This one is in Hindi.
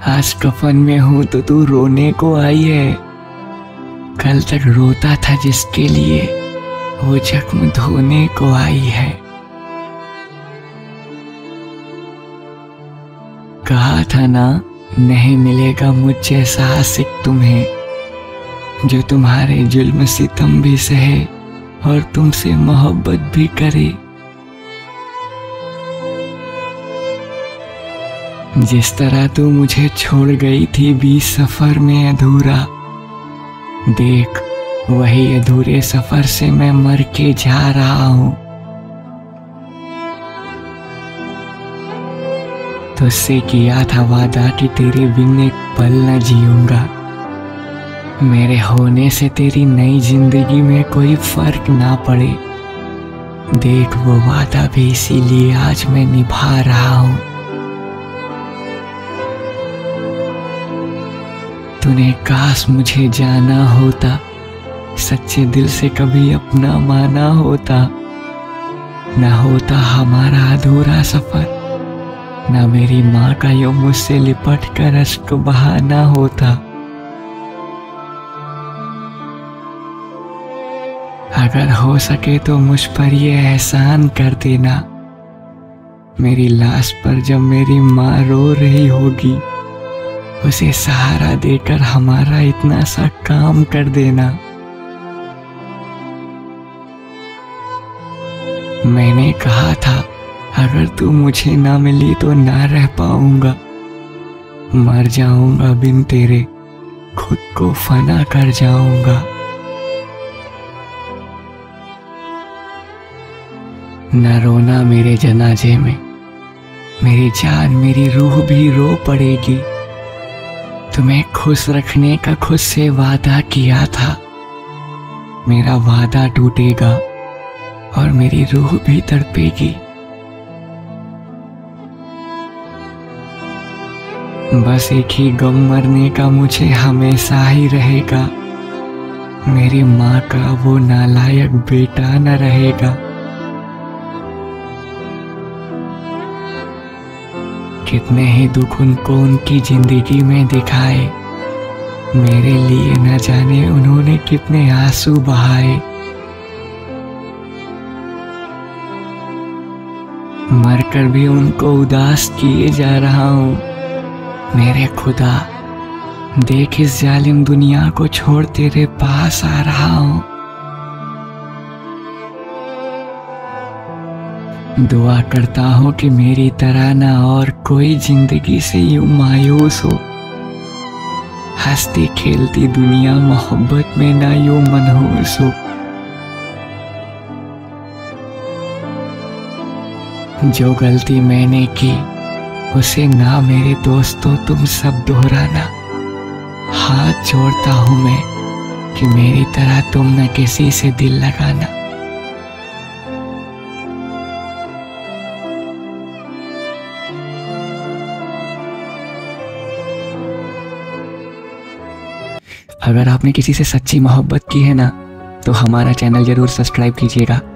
आज कफन में हूं तो तू रोने को आई है। कल तक रोता था जिसके लिए वो जख्म धोने को आई है। कहा था ना नहीं मिलेगा मुझ जैसा आशिक तुम्हें, जो तुम्हारे जुल्म सितम भी सहे और तुमसे मोहब्बत भी करे। जिस तरह तू मुझे छोड़ गई थी बीच सफर में अधूरा, देख वही अधूरे सफर से मैं मर के जा रहा हूं। तुझसे किया था वादा कि तेरे बिन एक पल न जीऊंगा, मेरे होने से तेरी नई जिंदगी में कोई फर्क ना पड़े। देख वो वादा भी इसीलिए आज मैं निभा रहा हूं। तूने काश मुझे जाना होता, सच्चे दिल से कभी अपना माना होता, न होता हमारा अधूरा सफर, न मेरी माँ का यूं मुझसे लिपट कर अश्क बहाना होता। अगर हो सके तो मुझ पर ये एहसान कर देना, मेरी लाश पर जब मेरी माँ रो रही होगी, उसे सहारा देकर हमारा इतना सा काम कर देना। मैंने कहा था अगर तू मुझे ना मिली तो ना रह पाऊंगा, मर जाऊंगा बिन तेरे, खुद को फना कर जाऊंगा। न रोना मेरे जनाजे में, मेरी जान मेरी रूह भी रो पड़ेगी। तुम्हें खुश रखने का खुद से वादा किया था, मेरा वादा टूटेगा और मेरी रूह भी तड़पेगी। बस एक ही गम मरने का मुझे हमेशा ही रहेगा, मेरी माँ का वो नालायक बेटा न रहेगा। कितने ही दुख उनको उनकी जिंदगी में दिखाए, मेरे लिए न जाने उन्होंने कितने आंसू बहाए। मरकर भी उनको उदास किए जा रहा हूं। मेरे खुदा देख इस जालिम दुनिया को छोड़ तेरे पास आ रहा हूं। दुआ करता हूं कि मेरी तरह ना और कोई जिंदगी से यूं मायूस हो, हंसती खेलती दुनिया मोहब्बत में ना यूं मनहूस हो। जो गलती मैंने की उसे ना मेरे दोस्तों तुम सब दोहराना। हाथ जोड़ता हूं मैं कि मेरी तरह तुम न किसी से दिल लगाना। अगर आपने किसी से सच्ची मोहब्बत की है ना, तो हमारा चैनल जरूर सब्सक्राइब कीजिएगा।